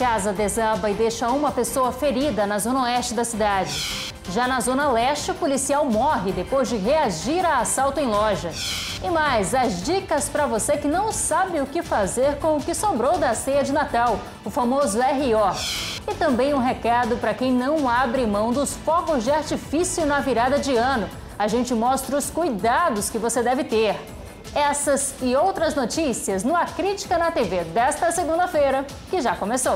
Casa desaba e deixa uma pessoa ferida na zona oeste da cidade. Já na zona leste, o policial morre depois de reagir a assalto em loja. E mais, as dicas para você que não sabe o que fazer com o que sobrou da ceia de Natal, o famoso RO. E também um recado para quem não abre mão dos fogos de artifício na virada de ano. A gente mostra os cuidados que você deve ter. Essas e outras notícias no A Crítica na TV desta segunda-feira, que já começou.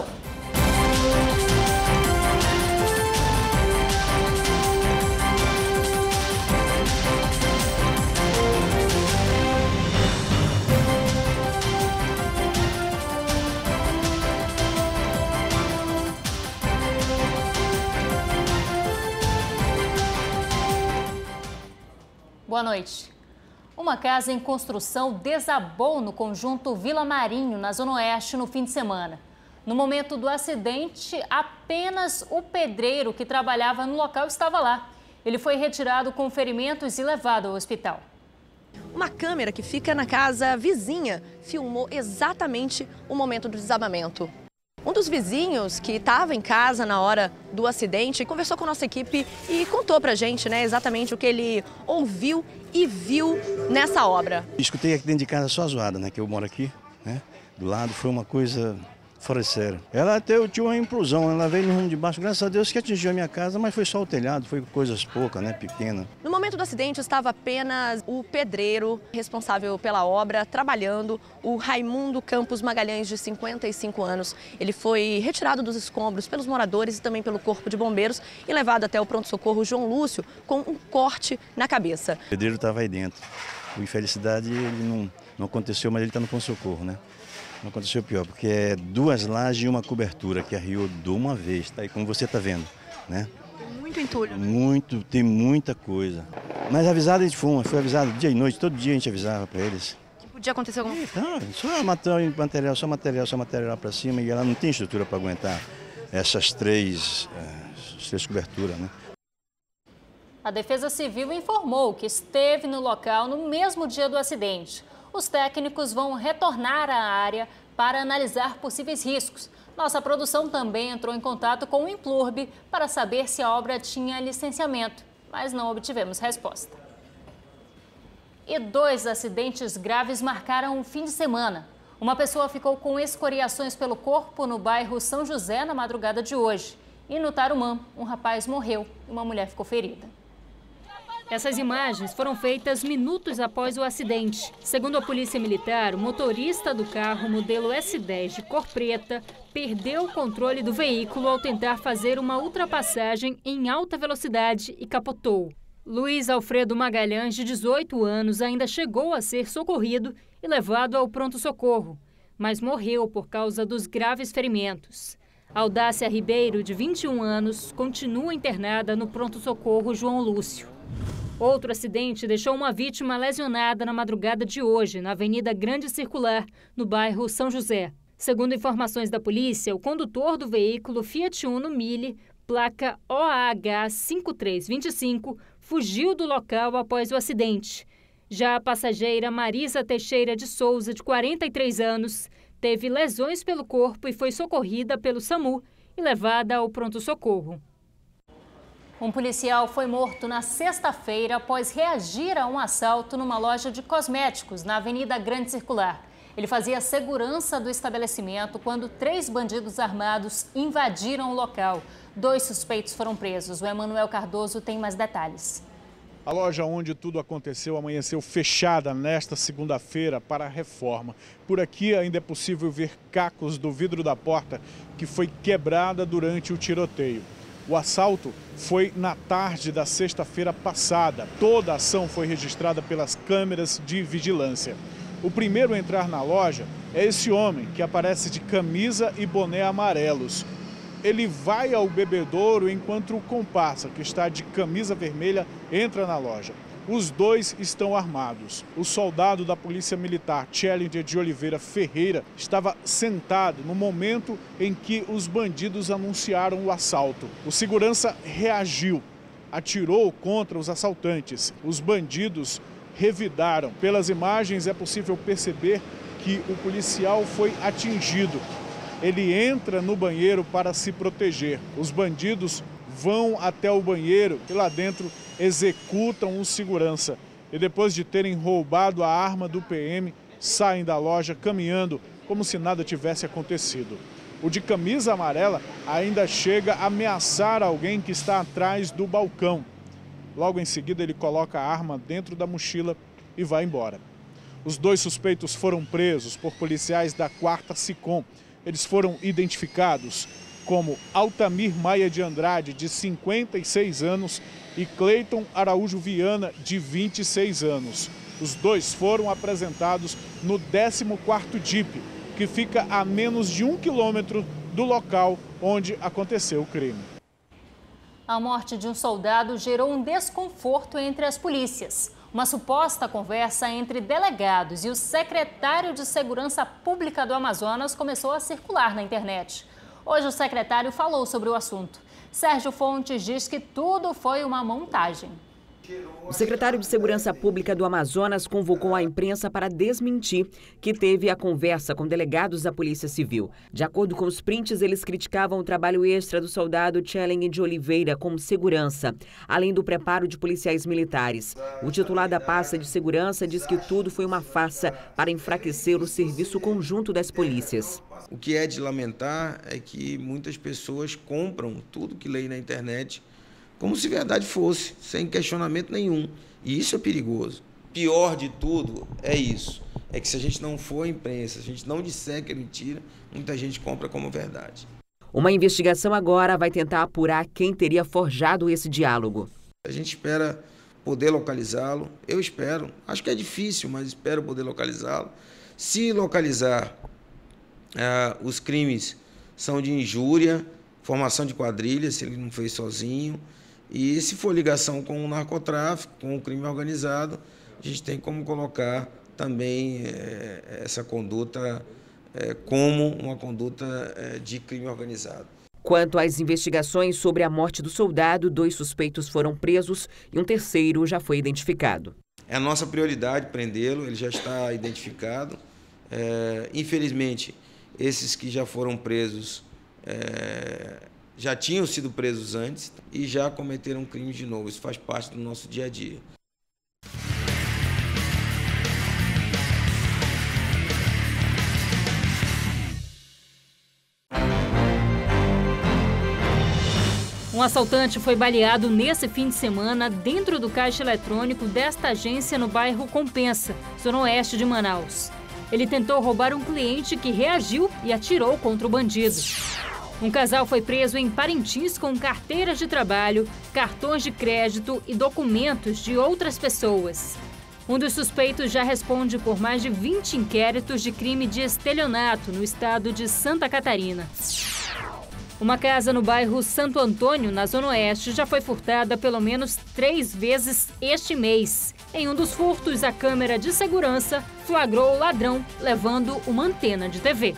Boa noite. Uma casa em construção desabou no conjunto Vila Marinho, na Zona Oeste, no fim de semana. No momento do acidente, apenas o pedreiro que trabalhava no local estava lá. Ele foi retirado com ferimentos e levado ao hospital. Uma câmera que fica na casa vizinha filmou exatamente o momento do desabamento. Um dos vizinhos que estava em casa na hora do acidente conversou com a nossa equipe e contou pra gente, exatamente o que ele ouviu e viu nessa obra. Escutei aqui dentro de casa só a zoada, que eu moro aqui, do lado, foi uma coisa fora de sério. Ela tinha uma implosão, ela veio no rumo de baixo, graças a Deus que atingiu a minha casa, mas foi só o telhado, foi coisas poucas, pequenas. No momento do acidente estava apenas o pedreiro responsável pela obra, trabalhando, o Raimundo Campos Magalhães, de 55 anos. Ele foi retirado dos escombros pelos moradores e também pelo Corpo de Bombeiros e levado até o pronto-socorro João Lúcio com um corte na cabeça. O pedreiro estava aí dentro. Por infelicidade, ele não aconteceu, mas ele está no pronto-socorro, Não aconteceu pior, porque é 2 lajes e uma cobertura que arriou de uma vez, tá aí como você está vendo, Tem muito entulho. Tem muita coisa. Mas avisado a gente foi avisado dia e noite, todo dia a gente avisava para eles. Que podia acontecer alguma coisa? Não, só material para cima e ela não tem estrutura para aguentar essas três coberturas, A Defesa Civil informou que esteve no local no mesmo dia do acidente. Os técnicos vão retornar à área para analisar possíveis riscos. Nossa produção também entrou em contato com o Implurb para saber se a obra tinha licenciamento, mas não obtivemos resposta. E 2 acidentes graves marcaram o fim de semana. Uma pessoa ficou com escoriações pelo corpo no bairro São José na madrugada de hoje. E no Tarumã, um rapaz morreu e uma mulher ficou ferida. Essas imagens foram feitas minutos após o acidente. Segundo a Polícia Militar, o motorista do carro modelo S10 de cor preta perdeu o controle do veículo ao tentar fazer uma ultrapassagem em alta velocidade e capotou. Luiz Alfredo Magalhães, de 18 anos, ainda chegou a ser socorrido e levado ao pronto-socorro, mas morreu por causa dos graves ferimentos. Audácia Ribeiro, de 21 anos, continua internada no pronto-socorro João Lúcio. Outro acidente deixou uma vítima lesionada na madrugada de hoje, na Avenida Grande Circular, no bairro São José. Segundo informações da polícia, o condutor do veículo Fiat Uno Mille, placa OAH 5325, fugiu do local após o acidente. Já a passageira Marisa Teixeira de Souza, de 43 anos, teve lesões pelo corpo e foi socorrida pelo SAMU e levada ao pronto-socorro. Um policial foi morto na sexta-feira após reagir a um assalto numa loja de cosméticos na Avenida Grande Circular. Ele fazia a segurança do estabelecimento quando 3 bandidos armados invadiram o local. 2 suspeitos foram presos. O Emanuel Cardoso tem mais detalhes. A loja onde tudo aconteceu amanheceu fechada nesta segunda-feira para a reforma. Por aqui ainda é possível ver cacos do vidro da porta que foi quebrada durante o tiroteio. O assalto foi na tarde da sexta-feira passada. Toda a ação foi registrada pelas câmeras de vigilância. O primeiro a entrar na loja é esse homem que aparece de camisa e boné amarelos. Ele vai ao bebedouro enquanto o comparsa, que está de camisa vermelha, entra na loja. Os 2 estão armados. O soldado da Polícia Militar, Challenger de Oliveira Ferreira, estava sentado no momento em que os bandidos anunciaram o assalto. O segurança reagiu, atirou contra os assaltantes. Os bandidos revidaram. Pelas imagens é possível perceber que o policial foi atingido. ele entra no banheiro para se proteger. Os bandidos vão até o banheiro e lá dentro executam o segurança. E depois de terem roubado a arma do PM, saem da loja caminhando como se nada tivesse acontecido. O de camisa amarela ainda chega a ameaçar alguém que está atrás do balcão. Logo em seguida, ele coloca a arma dentro da mochila e vai embora. Os 2 suspeitos foram presos por policiais da 4ª SICOM. Eles foram identificados como Altamir Maia de Andrade, de 56 anos, e Cleiton Araújo Viana, de 26 anos. Os 2 foram apresentados no 14º DIP, que fica a menos de 1 quilômetro do local onde aconteceu o crime. A morte de um soldado gerou um desconforto entre as polícias. Uma suposta conversa entre delegados e o secretário de Segurança Pública do Amazonas começou a circular na internet. Hoje o secretário falou sobre o assunto. Sérgio Fontes diz que tudo foi uma montagem. O secretário de Segurança Pública do Amazonas convocou a imprensa para desmentir que teve a conversa com delegados da Polícia Civil. De acordo com os prints, eles criticavam o trabalho extra do soldado Tchellen de Oliveira como segurança, além do preparo de policiais militares. O titular da pasta de segurança diz que tudo foi uma farsa para enfraquecer o serviço conjunto das polícias. O que é de lamentar é que muitas pessoas compram tudo que leem na internet como se verdade fosse, sem questionamento nenhum. E isso é perigoso. Pior de tudo é isso. É que se a gente não for à imprensa, se a gente não disser que é mentira, muita gente compra como verdade. Uma investigação agora vai tentar apurar quem teria forjado esse diálogo. A gente espera poder localizá-lo. Eu espero. Acho que é difícil, mas espero poder localizá-lo. Se localizar, os crimes são de injúria, formação de quadrilha, se ele não fez sozinho. E se for ligação com o narcotráfico, com o crime organizado, a gente tem como colocar também essa conduta como uma conduta de crime organizado. Quanto às investigações sobre a morte do soldado, 2 suspeitos foram presos e um terceiro já foi identificado. É a nossa prioridade prendê-lo, ele já está identificado. Infelizmente, esses que já foram presos já tinham sido presos antes e já cometeram crimes de novo. Isso faz parte do nosso dia a dia. Um assaltante foi baleado nesse fim de semana dentro do caixa eletrônico desta agência no bairro Compensa, zona oeste de Manaus. Ele tentou roubar um cliente que reagiu e atirou contra o bandido. Um casal foi preso em Parintins com carteiras de trabalho, cartões de crédito e documentos de outras pessoas. Um dos suspeitos já responde por mais de 20 inquéritos de crime de estelionato no estado de Santa Catarina. Uma casa no bairro Santo Antônio, na Zona Oeste, já foi furtada pelo menos 3 vezes este mês. Em um dos furtos, a câmera de segurança flagrou o ladrão levando uma antena de TV.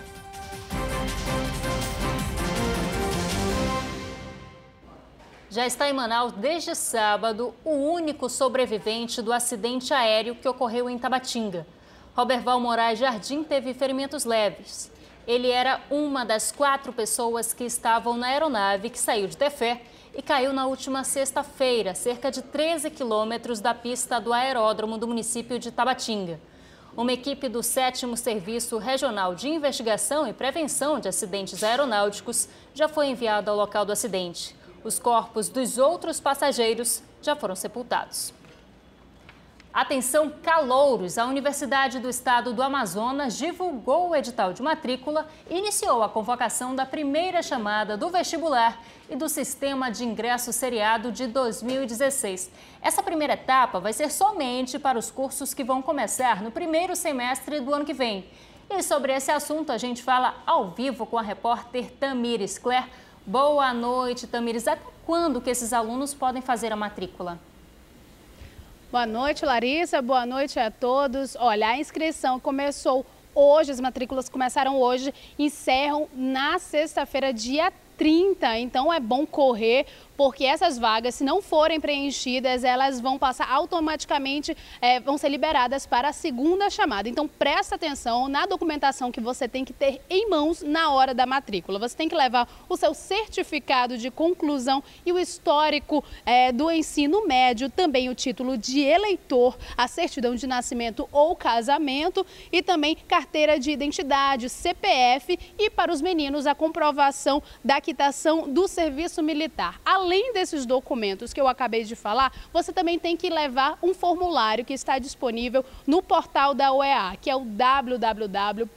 Já está em Manaus desde sábado o único sobrevivente do acidente aéreo que ocorreu em Tabatinga. Roberval Moraes Jardim teve ferimentos leves. Ele era uma das 4 pessoas que estavam na aeronave que saiu de Tefé e caiu na última sexta-feira, cerca de 13 quilômetros da pista do aeródromo do município de Tabatinga. Uma equipe do 7º Serviço Regional de Investigação e Prevenção de Acidentes Aeronáuticos já foi enviada ao local do acidente. Os corpos dos outros passageiros já foram sepultados. Atenção, calouros! A Universidade do Estado do Amazonas divulgou o edital de matrícula e iniciou a convocação da primeira chamada do vestibular e do Sistema de Ingresso Seriado de 2016. Essa primeira etapa vai ser somente para os cursos que vão começar no primeiro semestre do ano que vem. E sobre esse assunto a gente fala ao vivo com a repórter Tamires Claire. Boa noite, Tamires. Até quando que esses alunos podem fazer a matrícula? Boa noite, Larissa. Boa noite a todos. Olha, a inscrição começou hoje, as matrículas começaram hoje, encerram na sexta-feira, dia 30. Então é bom correr, porque essas vagas, se não forem preenchidas, elas vão passar automaticamente, vão ser liberadas para a segunda chamada. Então, presta atenção na documentação que você tem que ter em mãos na hora da matrícula. Você tem que levar o seu certificado de conclusão e o histórico do ensino médio, também o título de eleitor, a certidão de nascimento ou casamento e também carteira de identidade, CPF e, para os meninos, a comprovação da quitação do serviço militar. Além desses documentos que eu acabei de falar, você também tem que levar um formulário que está disponível no portal da UEA, que é o www.uea.edu.br.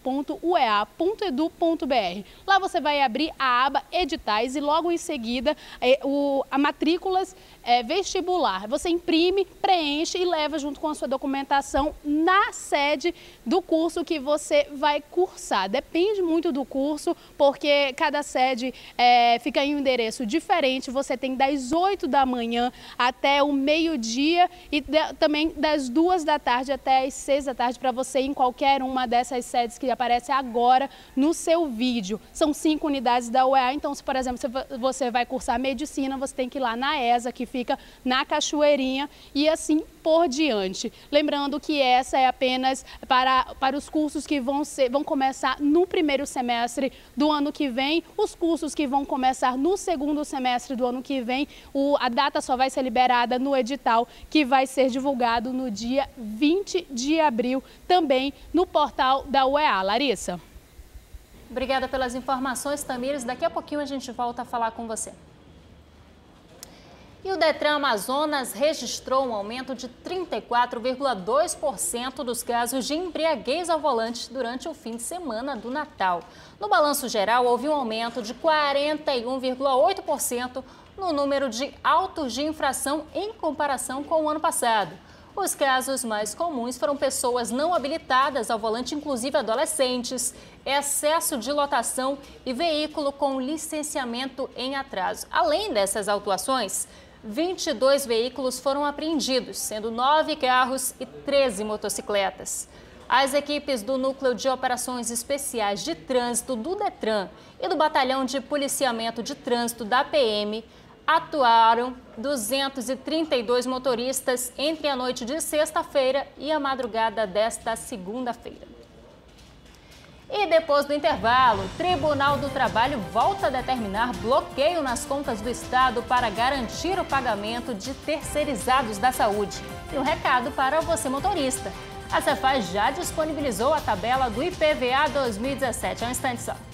Lá você vai abrir a aba editais e logo em seguida a matrículas vestibular. Você imprime, preenche e leva junto com a sua documentação na sede do curso que você vai cursar. Depende muito do curso, porque cada sede fica em um endereço diferente. Você tem das 8 da manhã até o meio-dia e também das 2 da tarde até as 6 da tarde para você ir em qualquer uma dessas sedes que aparece agora no seu vídeo. São 5 unidades da UEA, então se, por exemplo, você vai cursar medicina, você tem que ir lá na ESA, que fica na Cachoeirinha, e assim por diante. Lembrando que essa é apenas para os cursos que vão começar no primeiro semestre do ano que vem. Os cursos que vão começar no segundo semestre do ano que vem, a data só vai ser liberada no edital, que vai ser divulgado no dia 20 de abril, também no portal da UEA. Larissa. Obrigada pelas informações, Tamires. Daqui a pouquinho a gente volta a falar com você. E o Detran Amazonas registrou um aumento de 34,2% dos casos de embriaguez ao volante durante o fim de semana do Natal. No balanço geral, houve um aumento de 41,8% no número de autos de infração em comparação com o ano passado. Os casos mais comuns foram pessoas não habilitadas ao volante, inclusive adolescentes, excesso de lotação e veículo com licenciamento em atraso. Além dessas autuações, 22 veículos foram apreendidos, sendo 9 carros e 13 motocicletas. As equipes do Núcleo de Operações Especiais de Trânsito do Detran e do Batalhão de Policiamento de Trânsito da PM atuaram 232 motoristas entre a noite de sexta-feira e a madrugada desta segunda-feira. E depois do intervalo, o Tribunal do Trabalho volta a determinar bloqueio nas contas do Estado para garantir o pagamento de terceirizados da saúde. E um recado para você, motorista. A Cefaz já disponibilizou a tabela do IPVA 2017. É um instante só.